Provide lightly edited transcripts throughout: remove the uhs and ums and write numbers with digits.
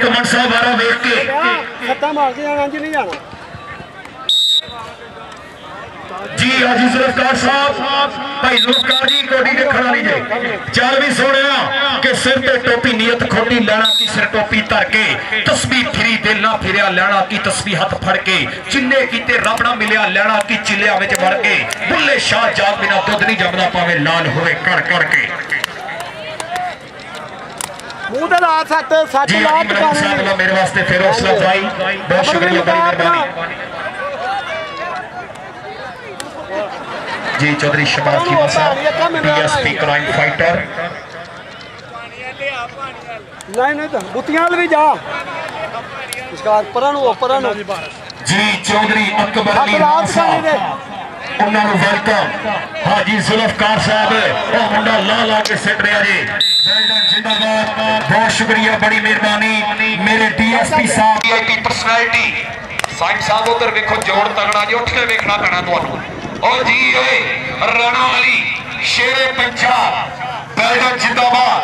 कमन साहब बारा वेख के खत्ता मार के जाना जी नहीं जाना जी हाजी जुल्फकार साहब भाई जुल्फकार जी कोडी के खड़ा लीजिए चल भी सोनिया कि सिर ते टोपी नियत खोटी लेना की सिर टोपी धर के तस्बीह फिरी दिल ना फिरिया लेना की तस्बीह हाथ फड़ के चिल्ले कीते रब ना मिलिया लेना की चिल्लिया विच वड़ के बुल्ले शाह जाग बिना दुध नहीं जमदा पावे लाल होवे कड़ कड़ के मुंह ते लात सट लात पावे मेरे वास्ते फिर हौसला अफजाई बहुत शुक्रिया बड़ी मेहरबानी जी चौधरी शबाब खीमा साहब पीएसपी क्राइम फाइटर नहीं तो बुतियां भी जा इसका परन जी चौधरी अकबर अली साहब उन्होंने वेलकम हाजी जुल्फकार साहब ओ मुंडा ला ला के सिट रहा जी जिंदाबाद बहुत शुक्रिया बड़ी मेहरबानी मेरे डीएसपी साहब वीआईपी पर्सनैलिटी साइड साहब उधर देखो जोड़ तगड़ा जी उठ के देखना पैना तुहानू और जी राणा अली शेरे पंजाब बैलडन जिंदाबाद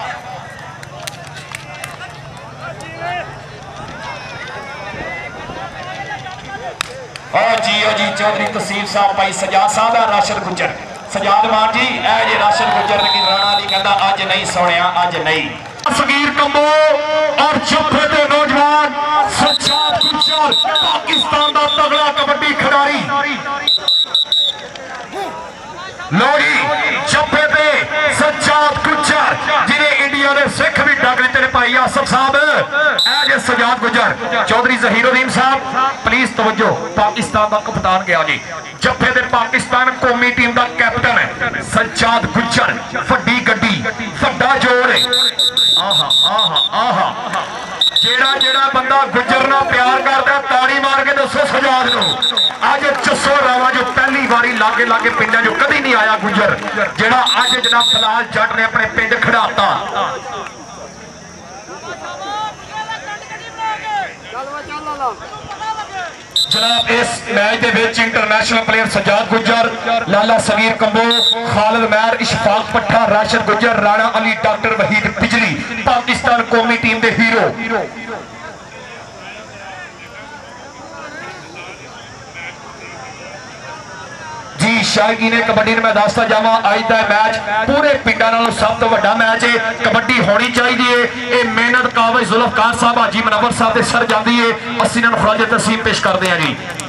जी चौधरी तहसील साहब भाई सजाद साहब है राशिद गुज्जर सजाद मान जी ए जी राशिद गुज्जर की राणा अली कहता अज नहीं सोनिया अज नहीं सगीर कंबो और चुप्पे के नौजवान सजाद गुज्जर पाकिस्तान का तगड़ा कबड्डी खिडारी लोड़ी चप्पे पे सज्जाद गुज्जर जिन्हें इंडिया ने सिख भी डग दिते ने भाई आसफ साहब ए सज्जाद गुज्जर चौधरी जहीरुद्दीन साहब प्लीज तवज्जो पाकिस्तान का कप्तान गया जी जफ्फे दे पाकिस्तान कौमी टीम का कैप्टन है सज्जाद गुज्जर वड्डी गड्डी वड्डा जोड़ आहा आहा आहा जेड़ा जेड़ा बंदा गुज्जर ना प्यार करता ताड़ी मार के दसो सजाद नूं अज चस्सो रावा जो पहली बारी लागे लागे पिंडा जो कभी नहीं आया गुज्जर जेड़ा अज जनाब फिलहाल जट ने अपने पिंड खड़ाता जनाब इस मैच के विच international player Sajjad Gujjar Lala Sagheer Kamboh Khalid Mahar Ishfaq Pattha Rashid Gujjar Rana Ali doctor Waheed Bijli Pakistan कौमी टीम के हीरो जी शायकी ने कबड्डी मैं दसता जावा अज का मैच पूरे पिंडा नालों सब तो बड़ा मैच है कबड्डी होनी चाहिए ये मेहनत काबिज जुल्फकार साहब हाजी मनवर साहब के सर जाती है असीं इन्हां नूं खराज तहसीन पेश करते हैं जी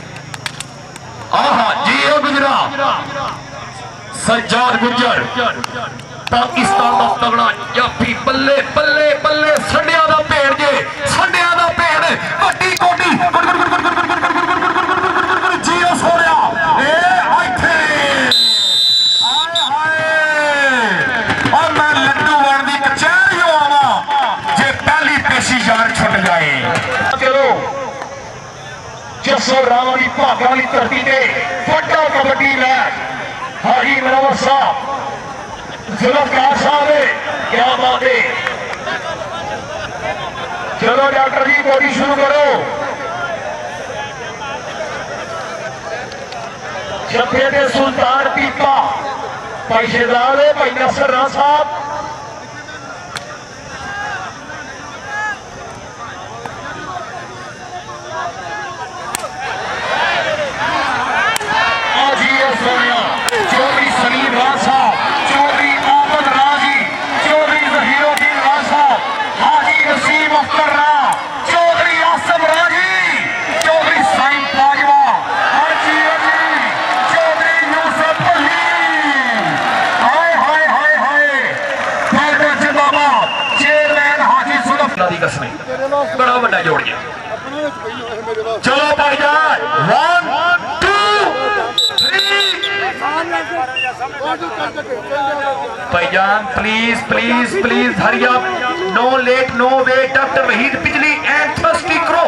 आहा जी ओ गुजरा सज्जाद गुज्जर पाकिस्तान का तगड़ा जाफी बल्ले बल्ले बल्ले संडिया का भेड़ जे संडिया का भेड़ वड्डी कोटी जी ओ सोनिया जसो रावली भागा वाली धरती से वड्डा कबड्डी मैच हाजी मनवर साहब जुल्फकार साहब क्या बात है चलो डॉक्टर जी बॉडी शुरू करो जफे दे सुल्तान पीपा भाई शहजाद भाई नसर राणा साहब चौधरी सलीम राज साहब चौधरी आमद राजी चौधरी जहीरुद्दीन राज साहब हाजी नसीम अख्तर राज चौधरी आसफ राजी चौधरी साइम बाजवा हाजी अली चौधरी यूसुफ अली हाय हाय हाय हाय बैलडन जिंदाबाद चेयरमैन हाजी जुल्फ दी कसम बड़ा बड़ा जोड़ गया चलो भाईजान 1 2 भाईजान please please please hurry up no late no wait doctor Waheed Bijli and thirsty crow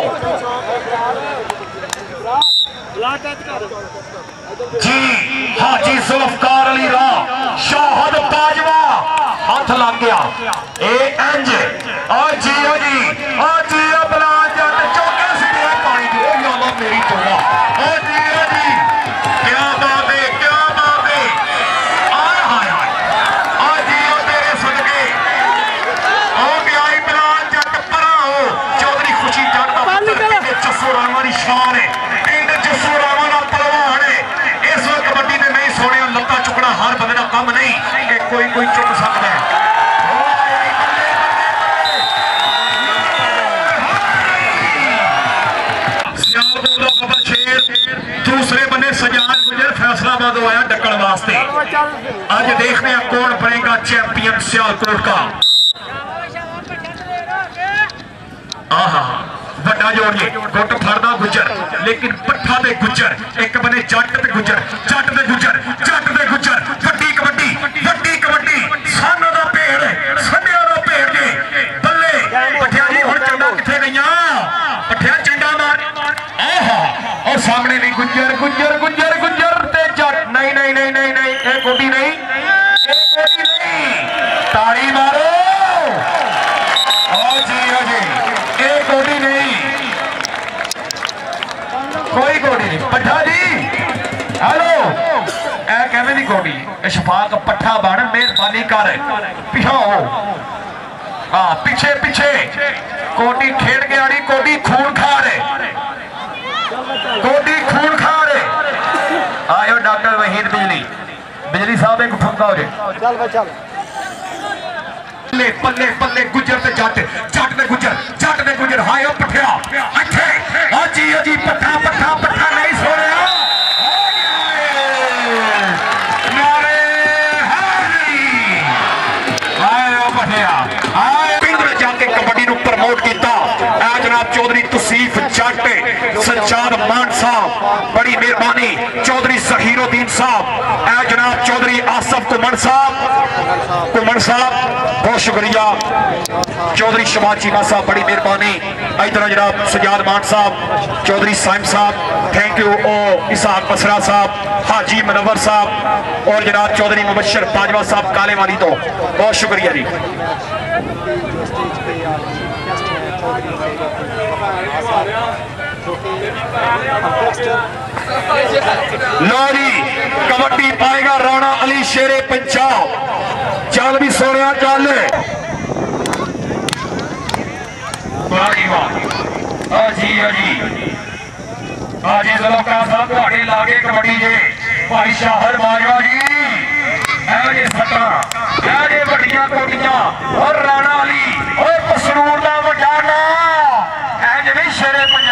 ji Haji Zulfiqar Ali राह शाहद बाजवा हाथ लग गया ए इंज और जी ओ जी बला जट चौके सिटे पानी दे या अल्लाह मेरी तौबा ओ जी क्या बात है क्या बात है आय हाय हाय आज ये तेरे सदके ओ गया बला जट परा हो कोई चुक सकता है। दूसरे बने सजाद गुजर फैसलाबाद आया डकण वास्ते। आज देखते हैं कौन बनेगा चैंपियन सियालकोट का। आहा बड़ा जोड़िए गुट फड़दा गुजर लेकिन पट्ठा दे गुजर एक बने जट ते गुजर जट दे गुजर जट दे गुजर वड्डी कबड्डी सानों दा भेड़ संडिया दा भेड़ जी बल्ले पट्ठिया जी हुण चंडा किथे गईयां पट्ठिया चंडा मार आहा और सामने भी गुजर ते जट नहीं एक गोटी नहीं ताड़ी मारो एक गोटी नहीं कोई गोटी नहीं पट्ठा जी हेलो ए कहने दी गोटी इशफाक पट्ठा बन मेहरबानी कर पिछा हो हाँ पीछे कोटी खेड़ के आड़ी कोटी खून खा रहे आयो डॉक्टर वहीद बिजली साहब एक ठुमका हो जाए चल पल्ले गुजर ते जट दे गुजर हाय ओ पठिया अच्छे अजी पट्ठा नहीं सोया नारे हाय ओ पठिया हाय पिंड जाके कबड्डी नु प्रमोट किया जनाब चौधरी तसीफ जट सज्जाद मान साहब बड़ी मेहरबानी चौधरी जहीरुद्दीन साहब ए जनाब चौधरी आसफ कुमन साहब बहुत शुक्रिया चौधरी शबाज चीमा साहब बड़ी मेहरबानी इधर जनाब सजाद मान साहब चौधरी साइम साहब थैंक यू ओ इसहाक बसरा साहब हाजी मनवर साहब और जनाब चौधरी मुबशर बाजवा साहब कालेवाली तो बहुत शुक्रिया जी। लो जी कबड्डी पाएगा राणा अली शेरे पंजाब चल भी सोनिया चल साहब लागे कबड्डी जे भाई शाहर बाजवा जी सट्टा वड्डियां कोटियां और राणा अली और पसरूर का वड्डा नाम जिवें शेरे